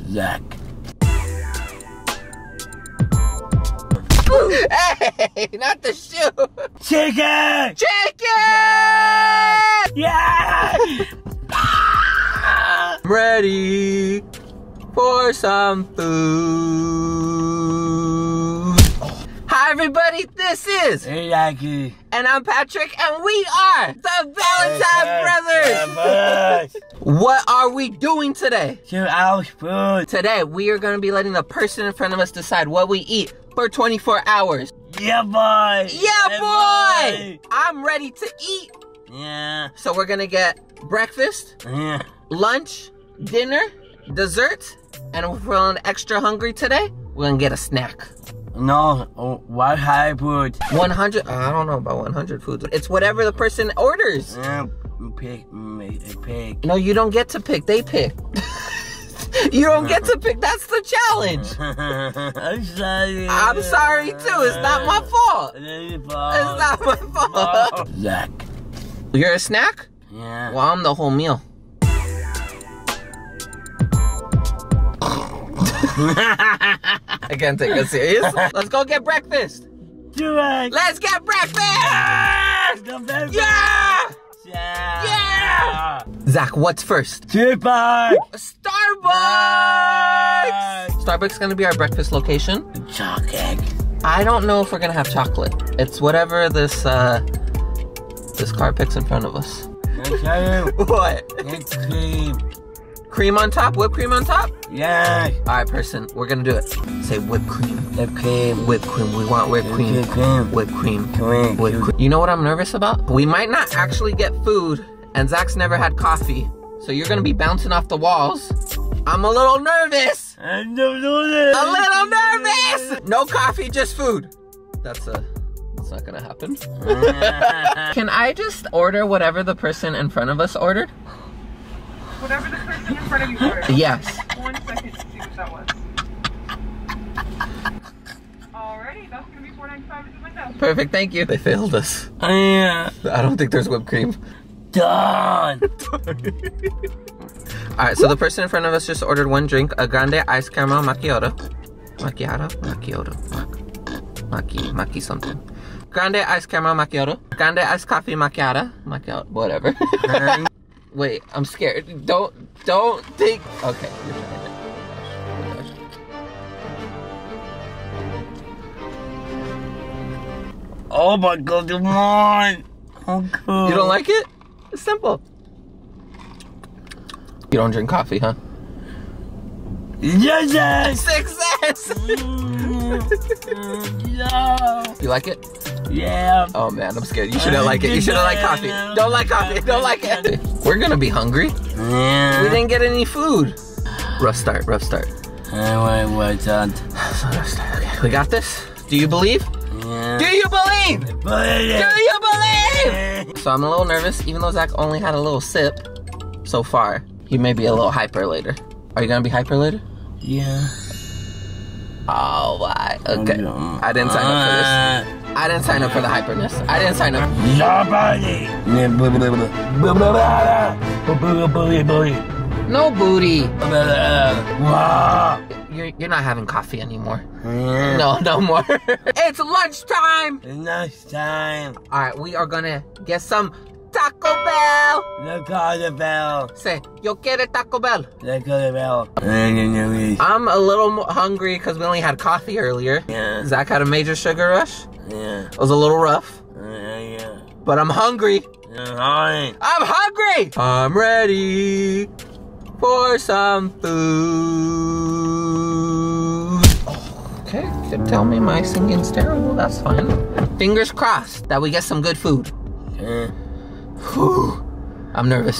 Zach. Hey, not the shoe. Chicken! Chicken! Yeah! I'm ready for some food. Hi everybody, this is Hey, Jackie. and I'm Patrick, and we are the Valentine Brothers. What are we doing today? 2 hours food. Today, we are going to be letting the person in front of us decide what we eat for 24 hours. Yeah, boy. Yeah, boy! I'm ready to eat. Yeah. So we're going to get breakfast, Yeah. lunch, dinner, dessert, and if we're feeling extra hungry today, we're going to get a snack. No, what high food? 100, I don't know about 100 foods. It's whatever the person orders. Pick. No, you don't get to pick, they pick. You don't get to pick, that's the challenge. I'm sorry. I'm sorry too, it's not my fault. It's not my fault. Zach. You're a snack? Yeah. Well, I'm the whole meal. I can't take it serious. Let's go get breakfast. Do it. Let's get breakfast! Yeah! Yeah! Zach, what's first? Chick-fil-a. Starbucks! Starbucks is gonna be our breakfast location. Chocolate. I don't know if we're gonna have chocolate. It's whatever this this car picks in front of us. What? It's cream. Cream on top? Whipped cream on top? Yeah. Alright, person, we're gonna do it. Say whipped cream. Whipped cream. Whipped cream. We want whipped cream. Whipped cream. Whipped cream. Cream. Whipped cream. You know what I'm nervous about? We might not actually get food, and Zach's never had coffee. So you're gonna be bouncing off the walls. I'm a little nervous. A little nervous. No coffee, just food. That's not gonna happen. Can I just order whatever the person in front of us ordered? Whatever the person in front of you ordered. Yes. 1 second to see what that was. Alrighty, that's gonna be $4.95 at the window. Perfect, thank you. They failed us. Yeah. I don't think there's whipped cream. Done. Alright, so the person in front of us just ordered one drink, a grande iced caramel macchiato. Maki something. Grande iced caramel macchiato. Grande iced coffee macchiato. Whatever. Wait, I'm scared. Don't think. Okay, you're trying it. Oh my god, come on. Oh, cool. You don't like it? It's simple. You don't drink coffee, huh? Yes. Success! No. You like it? Yeah. Oh man, I'm scared. You shouldn't like it. You shouldn't like coffee. Don't like coffee. Don't like it. We're gonna be hungry. Yeah. We didn't get any food. Rough start. What's that? Okay, we got this. Do you believe? Yeah. Do you believe? Do you believe? So I'm a little nervous, even though Zach only had a little sip so far. He may be a little hyper later. Are you gonna be hyper later? Yeah. Oh, why? Okay. I didn't sign up for this. I didn't sign up for the hyperness. I didn't sign up. No booty. You're not having coffee anymore. No more. It's lunchtime. Lunchtime. All right, we are gonna get some Taco Bell. Taco Bell. Say, yo quiere Taco Bell. Taco Bell. I'm a little hungry because we only had coffee earlier. Yeah. Zach had a major sugar rush. Yeah. It was a little rough. Yeah. But I'm hungry. I'm hungry. I'm ready for some food. Okay, you can tell me my singing's terrible. That's fine. Fingers crossed that we get some good food. Whew. I'm nervous.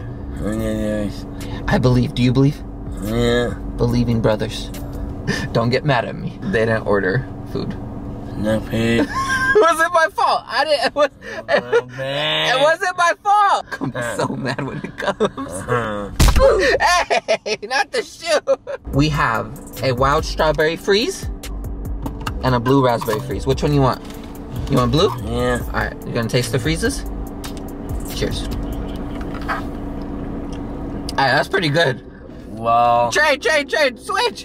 I believe. Do you believe? Yeah. Believing brothers. Don't get mad at me. They didn't order food. No food. It wasn't my fault. It wasn't my fault. I'm so mad when it comes. Hey, not the shoe. We have a wild strawberry freeze and a blue raspberry freeze. Which one you want? You want blue? Yeah. All right, you're gonna taste the freezes? Cheers. All right, that's pretty good. Wow. Trade, switch.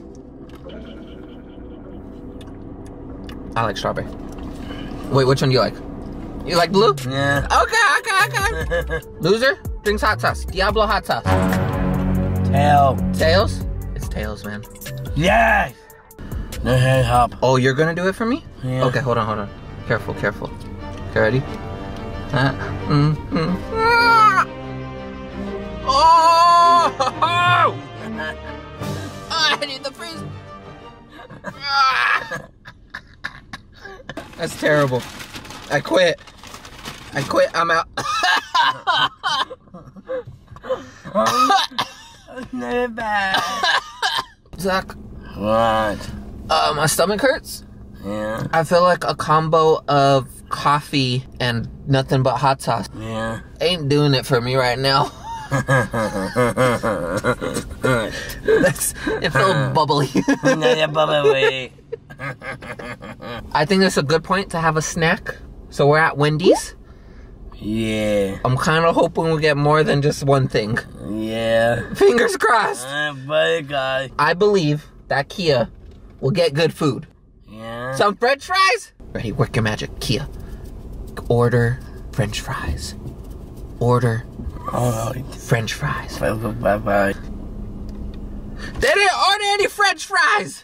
I like strawberry. Wait, which one do you like? You like blue? Yeah. Okay. Loser, drinks hot sauce. Diablo hot sauce. Tails? It's tails, man. Yes! No head hop. Oh, you're gonna do it for me? Yeah. Okay, hold on. Careful. Okay, ready? Oh! I need the freeze. That's terrible. I quit. I'm out. Not bad. Zach. What? My stomach hurts. Yeah. I feel like a combo of coffee and nothing but hot sauce Yeah. ain't doing it for me right now. It felt bubbly. Not bubbly. I think that's a good point to have a snack. So we're at Wendy's. Yeah. I'm kind of hoping we get more than just one thing. Yeah. Fingers crossed. Buddy guy. I believe that Kia will get good food. Yeah. Some French fries? Ready, work your magic, Kia. Order French fries. Order Alright. French fries. Bye. They didn't order any French fries!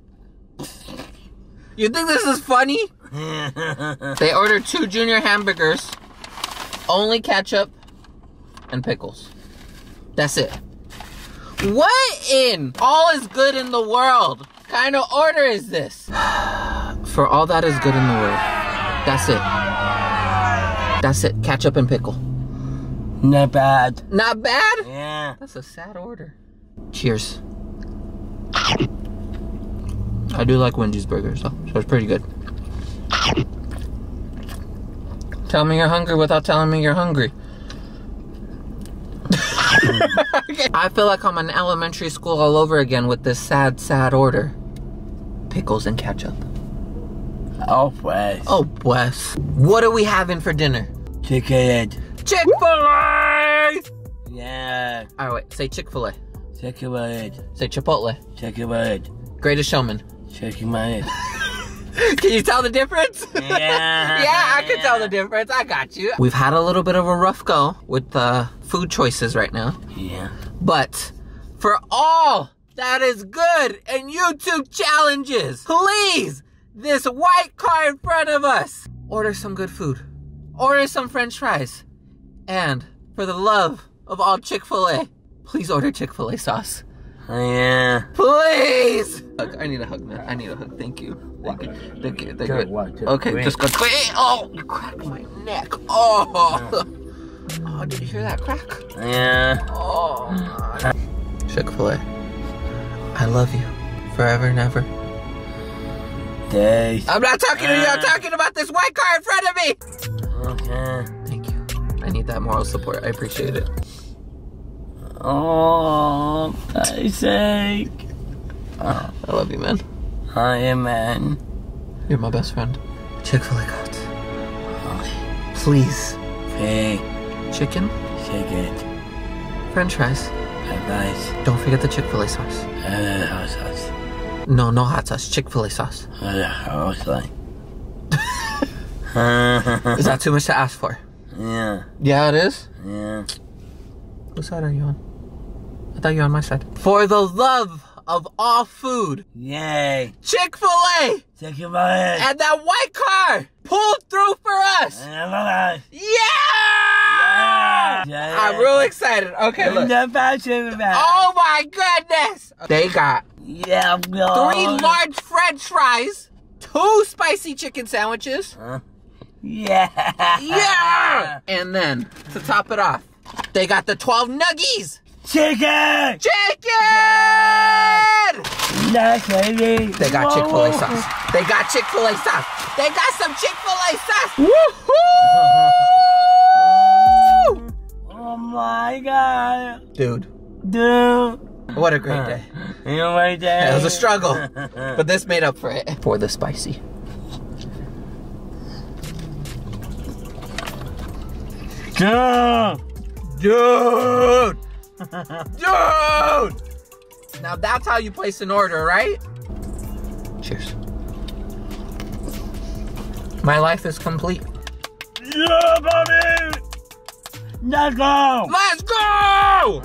You think this is funny? They ordered 2 junior hamburgers, only ketchup and pickles. That's it. What in all is good in the world kind of order is this? For all that is good in the world, that's it. That's it, ketchup and pickle. Not bad. Not bad? Yeah. That's a sad order. Cheers. I do like Wendy's burgers though, so it's pretty good. Tell me you're hungry without telling me you're hungry. I feel like I'm in elementary school all over again with this sad order. Pickles and ketchup. Oh, Wes. Oh, Wes. What are we having for dinner? Chicken. Chick-fil-A! Yeah. Alright, wait, say Chick-fil-A. Chicken. Say Chipotle. Chicken. Greatest Showman. Chicken. Can you tell the difference? Yeah. Yeah, I can tell the difference. I got you. We've had a little bit of a rough go with the food choices right now. Yeah. But for all that is good in YouTube challenges, please, this white car in front of us, order some good food. Order some French fries. And for the love of all Chick-fil-A, please order Chick-fil-A sauce. Yeah. Please! I need a hug, man. I need a hug. Thank you. Thank you. Okay, just go. Oh, you cracked my neck. Oh. Oh, did you hear that crack? Yeah. Oh. Chick-fil-A. I love you. Forever and ever. Days. I'm not talking to you. I'm talking about this white car in front of me. Okay. Thank you. I need that moral support. I appreciate it. Oh, Isaac. I love you, man. Hi, man. You're my best friend. Chick-fil-A got. Please. Hey. Chicken. Chicken. French fries. Guys. Don't forget the Chick-fil-A sauce. Hot sauce. No hot sauce. Chick-fil-A sauce. Hot sauce. Is that too much to ask for? Yeah. Yeah, it is? Yeah. Whose side are you on? I thought you were on my side. For the love of all food. Yay. Chick-fil-A. Chicken. And that white car pulled through for us. Yeah! I'm real excited. Okay, look. Oh my goodness. They got 3 large French fries, 2 spicy chicken sandwiches. Yeah. Yeah! And then, to top it off, they got the 12 nuggies. Chicken. Nice lady. They got Chick-fil-A sauce. They got Chick-fil-A sauce. They got some Chick-fil-A sauce. Woohoo! Oh my God. Dude. Dude. What a great day. You know my day. It was a struggle, but this made up for it. For the spicy. Dude. Dude! Dude! Now that's how you place an order, right? Cheers. My life is complete. Yeah, baby! Let's go! Let's go!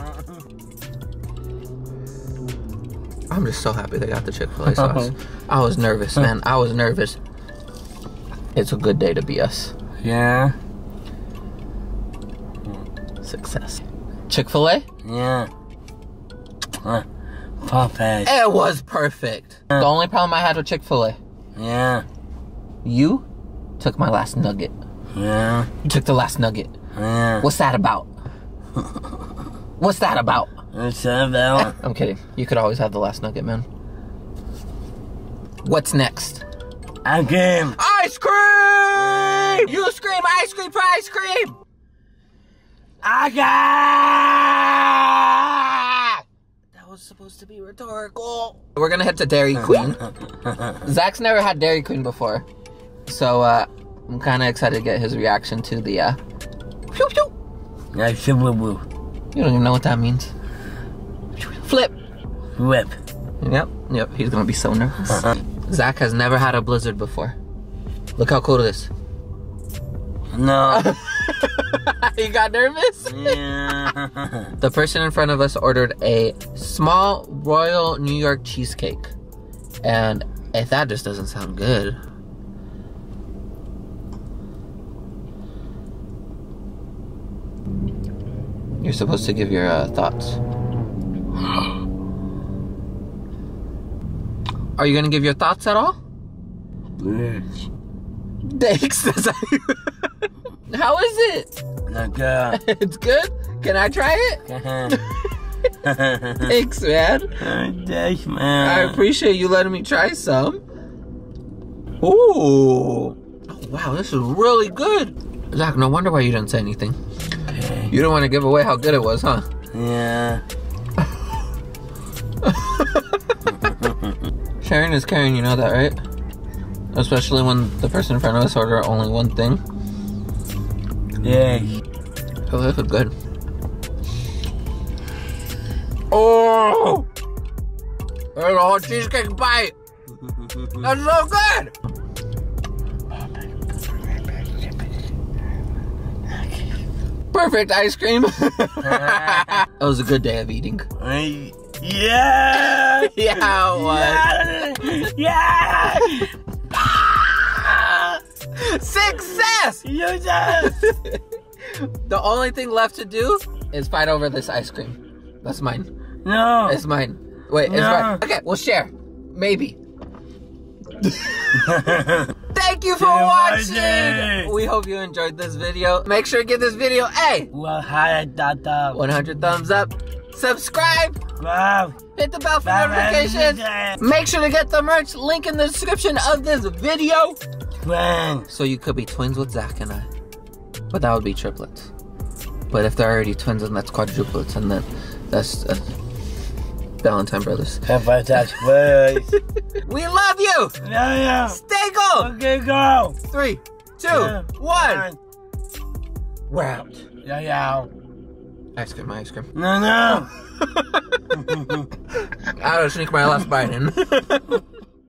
I'm just so happy they got the Chick-fil-A sauce. I was nervous, man. I was nervous. It's a good day to be us. Yeah. Success. Chick-fil-A? Yeah. Perfect. It was perfect. The only problem I had with Chick-fil-A, Yeah. you took my last nugget. Yeah. You took the last nugget. Yeah. What's that about? What's that about? What's that about? I'm kidding. You could always have the last nugget, man. What's next? Again. Ice cream! You scream ice cream for ice cream! Again! That was supposed to be rhetorical. We're gonna head to Dairy Queen. Zach's never had Dairy Queen before. So, I'm kind of excited to get his reaction to the, pew pew. That's a woo-woo. You don't even know what that means. Flip. Whip. Yep, he's gonna be so nervous. Zach has never had a blizzard before. Look how cool it is. No. You got nervous? Yeah. The person in front of us ordered a small Royal New York cheesecake. And if that just doesn't sound good. You're supposed to give your thoughts. Are you gonna give your thoughts at all? Bitch. Thanks. How is it? Like, It's good? Can I try it? Thanks, man. Thanks, I man. appreciate you letting me try some. Ooh. Oh, wow, this is really good. Zach, no wonder why you didn't say anything. You don't want to give away how good it was, huh? Yeah. Sharing is caring, you know that, right? Especially when the person in front of us ordered only one thing. Yeah. Oh, this is good. Oh! There's a whole cheesecake bite! That's so good! Perfect ice cream. That was a good day of eating. Yeah. Yeah, it was. Yeah. Success! The only thing left to do is fight over this ice cream. That's mine. No. It's mine. Wait, it's No. mine. Okay, we'll share. Maybe. Thank you for watching. We hope you enjoyed this video. Make sure to give this video a 100 thumbs up. Subscribe. Wow. Hit the bell for notifications. Make sure to get the merch. Link in the description of this video. Twins. So you could be twins with Zach and I. But that would be triplets. But if they're already twins, then that's quadruplets. And then that's Valentine brothers. We love We love you. you. Stay gold. Okay, go. 3, 2, 1. We're out. Yeah. Ice cream, ice cream. No. I don't sneak my last bite in.